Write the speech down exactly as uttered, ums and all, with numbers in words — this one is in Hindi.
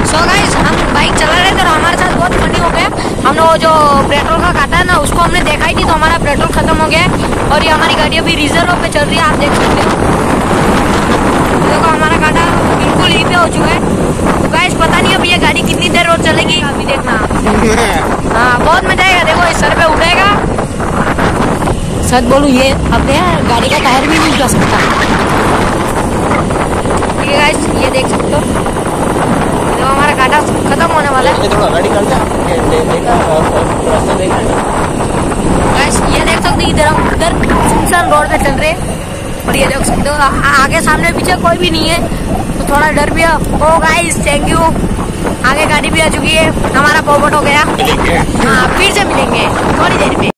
सो गाइस हम बाइक चला रहे थे और हमारे साथ बहुत फनी हो गया। हमने वो जो पेट्रोल का काटा है ना, उसको हमने देखा ही नहीं, तो हमारा पेट्रोल खत्म हो गया है और ये हमारी गाड़ी अभी रिजर्व पे चल रही है, आप देख सकते हो। देखो हमारा काटा बिल्कुल ही पे हो चुका है। तो गाइस पता नहीं अब ये गाड़ी कितनी देर और चलेगी, अभी देखना। हाँ बहुत मजा आएगा। देखो इस सर पे उड़ेगा। सच बोलूं ये अपने गाड़ी का टायर भी नहीं जा सकता। ठीक है गाइस, ये देख सकते हो, तो हमारा काटा खत्म होने वाला है। थोड़ा गाड़ी कर देखा रास्ता देखा गाइस ये देख सकते हो, इधर हम उधर सुनसान रोड पे चल रहे हैं और ये देख सकते हो आगे सामने पीछे कोई भी नहीं है, तो थोड़ा डर भी है। ओ गाइस थैंक यू, आगे गाड़ी भी आ चुकी है, हमारा पॉपट हो गया। हाँ फिर से मिलेंगे थोड़ी देर में।